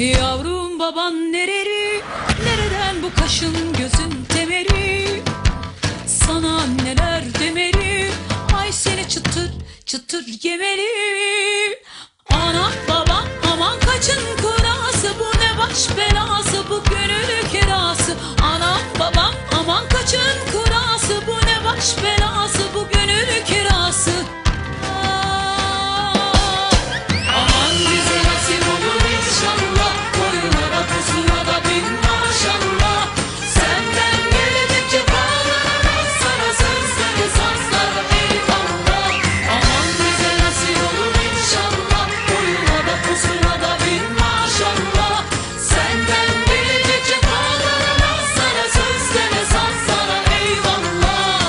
Yavrum baban nereli, nereden bu kaşın gözün temeri? Sana anneler demeli, ay seni çıtır çıtır yemeli. Anam babam aman kaçın kurası, bu ne baş belası, bu gönül kirası. Anam babam aman kaçın kurası, bu ne baş belası, bu gönül kirası. Aman bize nasip olur inşallah, boyuna da posuna da bin maşallah. Senden gelecek cefalara, sana sözleri sazlara eyvallah. Aman bize nasip olur inşallah, boyuna da posuna da bin maşallah. Senden gelecek cefalara, sana sözleri sazlara eyvallah.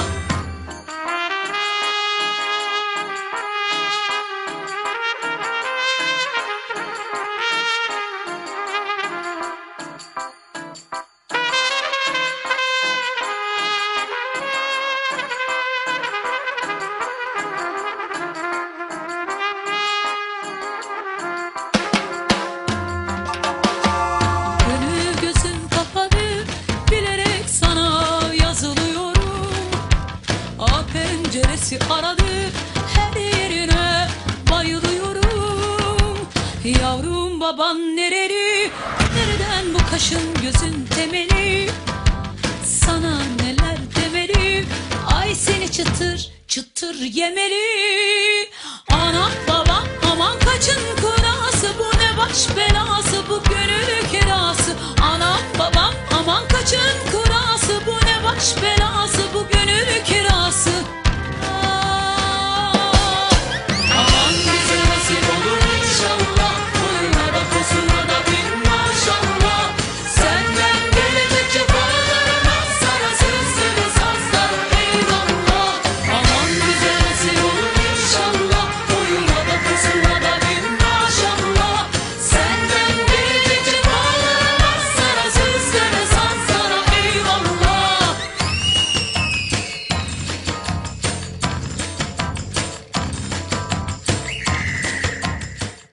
Gönül gözüm kapalı, bilerek sana yazılıyorum. Penceresi aradı, her yerine bayılıyorum. Yavrum baban nereli, nereden bu kaşın gözün temeli? Sana neler demeli, ay seni çıtır çıtır yemeli. Anam babam aman kaçın kurası, bu ne baş belası, bu